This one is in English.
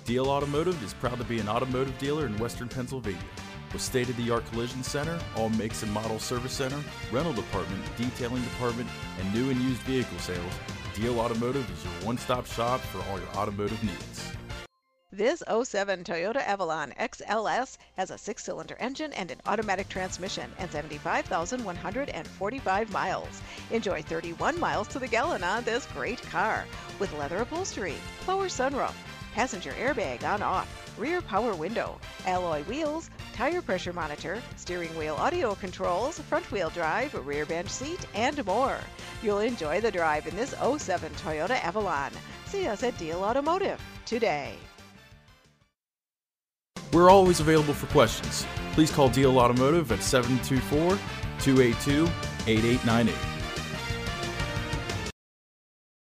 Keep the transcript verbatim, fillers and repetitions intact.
Deal Automotive is proud to be an automotive dealer in Western Pennsylvania. With state-of-the-art collision center, all makes and model service center, rental department, detailing department, and new and used vehicle sales, Deal Automotive is your one-stop shop for all your automotive needs. This oh seven Toyota Avalon X L S has a six-cylinder engine and an automatic transmission and seventy-five thousand one hundred forty-five miles. Enjoy thirty-one miles to the gallon on this great car with leather upholstery, power sunroof, passenger airbag on-off, rear power window, alloy wheels, tire pressure monitor, steering wheel audio controls, front-wheel drive, rear bench seat, and more. You'll enjoy the drive in this oh seven Toyota Avalon. See us at Deal Automotive today. We're always available for questions. Please call Deal Automotive at seven two four, two eight two, eight eight nine eight.